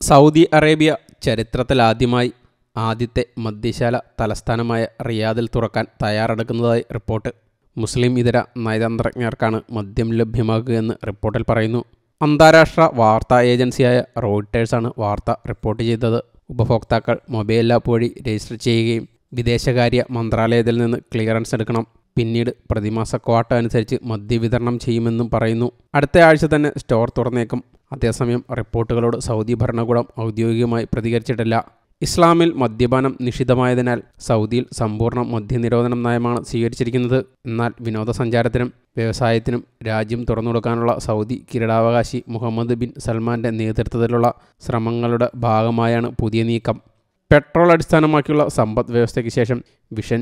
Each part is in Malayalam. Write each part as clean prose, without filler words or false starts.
സൗദി അറേബ്യ ചരിത്രത്തിലാദ്യമായി ആദ്യത്തെ മദ്യശാല തലസ്ഥാനമായ റിയാദിൽ തുറക്കാൻ തയ്യാറെടുക്കുന്നതായി റിപ്പോർട്ട്. മുസ്ലിം ഇതര നയതന്ത്രജ്ഞർക്കാണ് മദ്യം ലഭ്യമാക്കുകയെന്ന് റിപ്പോർട്ടിൽ പറയുന്നു. അന്താരാഷ്ട്ര വാർത്താ ഏജൻസിയായ റോയിട്ടേഴ്സാണ് വാർത്ത റിപ്പോർട്ട് ചെയ്തത്. ഉപഭോക്താക്കൾ മൊബൈൽ ആപ്പ് വഴി രജിസ്റ്റർ ചെയ്യുകയും വിദേശകാര്യ മന്ത്രാലയത്തിൽ നിന്ന് ക്ലിയറൻസ് എടുക്കണം. പിന്നീട് പ്രതിമാസ ക്വാട്ട അനുസരിച്ച് മദ്യവിതരണം ചെയ്യുമെന്നും പറയുന്നു. അടുത്ത ആഴ്ച തന്നെ സ്റ്റോർ തുറന്നേക്കും. അതേസമയം റിപ്പോർട്ടുകളോട് സൗദി ഭരണകൂടം ഔദ്യോഗികമായി പ്രതികരിച്ചിട്ടില്ല. ഇസ്ലാമിൽ മദ്യപാനം നിഷിദ്ധമായതിനാൽ സൗദിയിൽ സമ്പൂർണ്ണ മദ്യനിരോധനം നയമാണ് സ്വീകരിച്ചിരിക്കുന്നത്. എന്നാൽ വിനോദസഞ്ചാരത്തിനും വ്യവസായത്തിനും രാജ്യം തുറന്നുകൊടുക്കാനുള്ള സൗദി കിരീടാവകാശി മുഹമ്മദ് ബിൻ സൽമാൻ്റെ നേതൃത്വത്തിലുള്ള ശ്രമങ്ങളുടെ ഭാഗമായാണ് പുതിയ നീക്കം. പെട്രോൾ അടിസ്ഥാനമാക്കിയുള്ള സമ്പദ് വ്യവസ്ഥയ്ക്ക് ശേഷം വിഷൻ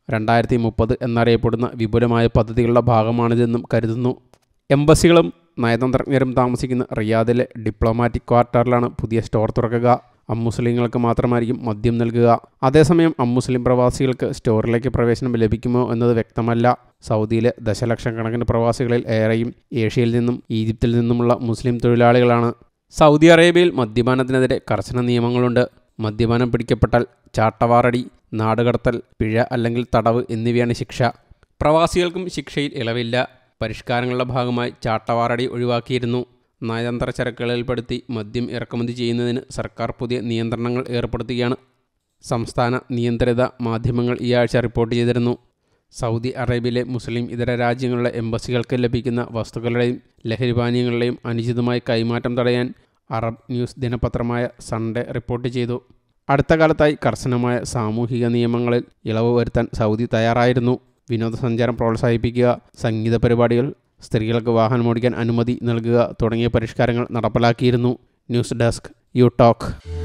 2030 എന്നറിയപ്പെടുന്ന വിപുലമായ പദ്ധതികളുടെ ഭാഗമാണിതെന്നും കരുതുന്നു. എംബസികളും നയതന്ത്രജ്ഞരും താമസിക്കുന്ന റിയാദിലെ ഡിപ്ലോമാറ്റിക് ക്വാർട്ടറിലാണ് പുതിയ സ്റ്റോർ തുറക്കുക. അമ്മുസ്ലിങ്ങൾക്ക് മാത്രമായിരിക്കും മദ്യം നൽകുക. അതേസമയം അമ്മുസ്ലിം പ്രവാസികൾക്ക് സ്റ്റോറിലേക്ക് പ്രവേശനം ലഭിക്കുമോ എന്നത് വ്യക്തമല്ല. സൗദിയിലെ ദശലക്ഷക്കണക്കിന് പ്രവാസികളിൽ ഏറെയും ഏഷ്യയിൽ നിന്നും ഈജിപ്തിൽ നിന്നുമുള്ള മുസ്ലിം തൊഴിലാളികളാണ്. സൗദി അറേബ്യയിൽ മദ്യപാനത്തിനെതിരെ കർശന നിയമങ്ങളുണ്ട്. മദ്യപാനം പിടിക്കപ്പെട്ടാൽ ചാട്ടവാറടി, നാടുകടത്തൽ, പിഴ അല്ലെങ്കിൽ തടവ് എന്നിവയാണ് ശിക്ഷ. പ്രവാസികൾക്കും ശിക്ഷയിൽ ഇളവില്ല. പരിഷ്കാരങ്ങളുടെ ഭാഗമായി ചാട്ടവാറടി ഒഴിവാക്കിയിരുന്നു. നയതന്ത്ര ചരക്കുകളിൽപ്പെടുത്തി മദ്യം ഇറക്കുമതി ചെയ്യുന്നതിന് സർക്കാർ പുതിയ നിയന്ത്രണങ്ങൾ ഏർപ്പെടുത്തുകയാണ്. സംസ്ഥാന നിയന്ത്രിത മാധ്യമങ്ങൾ ഈ ആഴ്ച റിപ്പോർട്ട് ചെയ്തിരുന്നു. സൗദി അറേബ്യയിലെ മുസ്ലിം ഇതര രാജ്യങ്ങളിലെ എംബസികൾക്ക് ലഭിക്കുന്ന വസ്തുക്കളുടെയും ലഹരിപാനീയങ്ങളുടെയും അനുചിതമായ കൈമാറ്റം തടയാൻ അറബ് ന്യൂസ് ദിനപത്രമായ സൺഡേ റിപ്പോർട്ട് ചെയ്തു. അടുത്ത കാലത്തായി കർശനമായ സാമൂഹിക നിയമങ്ങളിൽ ഇളവ് വരുത്താൻ സൗദി തയ്യാറായിരുന്നു. വിനോദസഞ്ചാരം പ്രോത്സാഹിപ്പിക്കുക, സംഗീത പരിപാടികൾ, സ്ത്രീകൾക്ക് വാഹനമോടിക്കാൻ അനുമതി നൽകുക തുടങ്ങിയ പരിഷ്കാരങ്ങൾ നടപ്പിലാക്കിയിരുന്നു. News desk you talk.